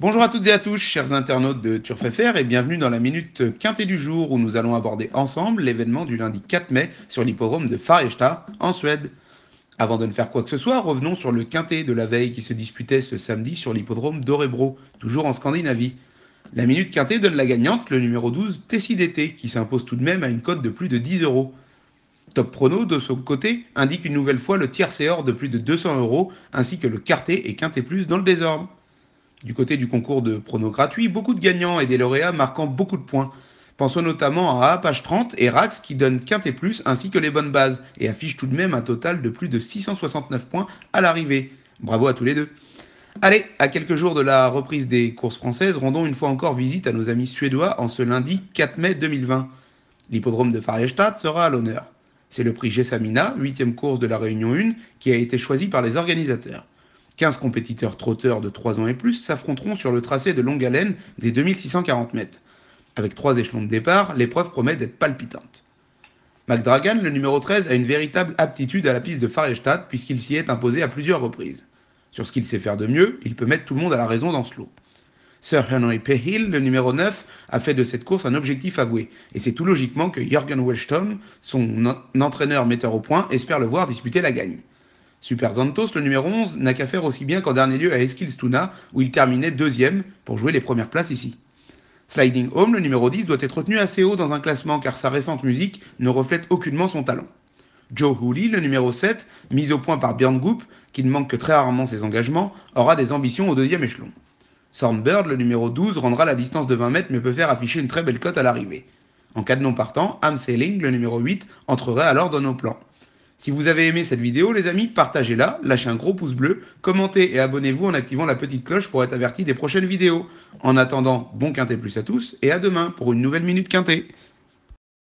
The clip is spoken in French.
Bonjour à toutes et à tous, chers internautes de Turf FR, et bienvenue dans la Minute Quintée du jour où nous allons aborder ensemble l'événement du lundi 4 mai sur l'hippodrome de Färjestad en Suède. Avant de ne faire quoi que ce soit, revenons sur le Quintet de la veille qui se disputait ce samedi sur l'hippodrome d'Örebro, toujours en Scandinavie. La Minute Quintée donne la gagnante, le numéro 12, Tessidété, qui s'impose tout de même à une cote de plus de 10 euros. Top Prono, de son côté, indique une nouvelle fois le tiercé or de plus de 200 euros, ainsi que le Quartet et Quintet Plus dans le désordre. Du côté du concours de pronos gratuits, beaucoup de gagnants et des lauréats marquant beaucoup de points. Pensons notamment à Apache 30 et Rax qui donnent Quintet Plus ainsi que les bonnes bases et affichent tout de même un total de plus de 669 points à l'arrivée. Bravo à tous les deux. Allez, à quelques jours de la reprise des courses françaises, rendons une fois encore visite à nos amis suédois en ce lundi 4 mai 2020. L'hippodrome de Färjestad sera à l'honneur. C'est le prix Gessamina, 8e course de la Réunion 1, qui a été choisi par les organisateurs. 15 compétiteurs trotteurs de 3 ans et plus s'affronteront sur le tracé de longue haleine des 2640 mètres. Avec 3 échelons de départ, l'épreuve promet d'être palpitante. McDragan, le numéro 13, a une véritable aptitude à la piste de Färjestad puisqu'il s'y est imposé à plusieurs reprises. Sur ce qu'il sait faire de mieux, il peut mettre tout le monde à la raison dans ce lot. Sir Henry Pehill, le numéro 9, a fait de cette course un objectif avoué, et c'est tout logiquement que Jürgen Wellstom, son entraîneur metteur au point, espère le voir disputer la gagne. Super Zantos, le numéro 11, n'a qu'à faire aussi bien qu'en dernier lieu à Eskilstuna, où il terminait deuxième pour jouer les premières places ici. Sliding Home, le numéro 10, doit être tenu assez haut dans un classement car sa récente musique ne reflète aucunement son talent. Joe Hooley, le numéro 7, mis au point par Björn Goop, qui ne manque que très rarement ses engagements, aura des ambitions au deuxième échelon. Thornbird, le numéro 12, rendra la distance de 20 mètres mais peut faire afficher une très belle cote à l'arrivée. En cas de non partant, Am Sailing, le numéro 8, entrerait alors dans nos plans. Si vous avez aimé cette vidéo, les amis, partagez-la, lâchez un gros pouce bleu, commentez et abonnez-vous en activant la petite cloche pour être averti des prochaines vidéos. En attendant, bon quintet plus à tous et à demain pour une nouvelle Minute Quintet.